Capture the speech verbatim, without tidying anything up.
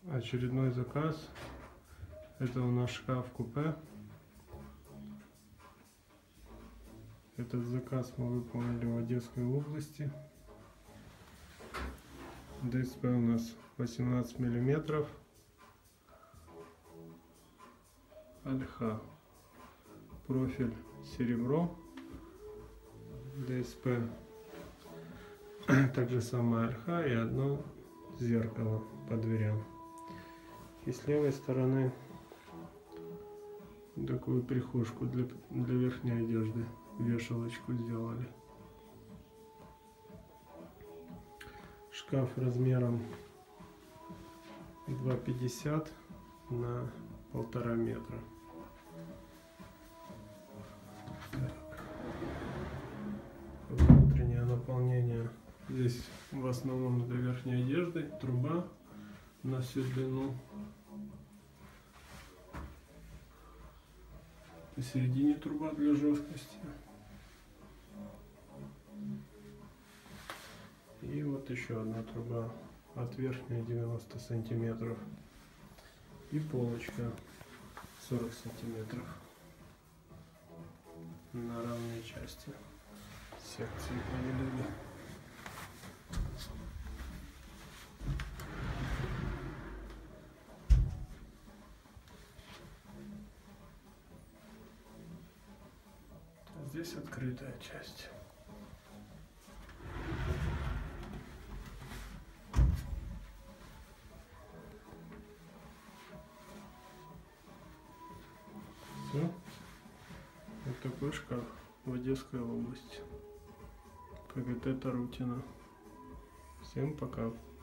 Очередной заказ. Это у нас шкаф-купе. Этот заказ мы выполнили в Одесской области. ДСП у нас восемнадцать миллиметров. Ольха. Профиль серебро. ДСП. Также самая ольха и одно зеркало по дверям. И с левой стороны такую прихожку для, для верхней одежды. Вешалочку сделали. Шкаф размером два пятьдесят на полтора метра. Так. Внутреннее наполнение. Здесь в основном для верхней одежды. Труба на всю длину. Посередине труба для жесткости. И вот еще одна труба от верхней девяносто сантиметров. И полочка сорок сантиметров на равные части. Секции поделили. Здесь открытая часть. Все. Вот такой шкаф в Одесской области. ПГТ Тарутино. Всем пока.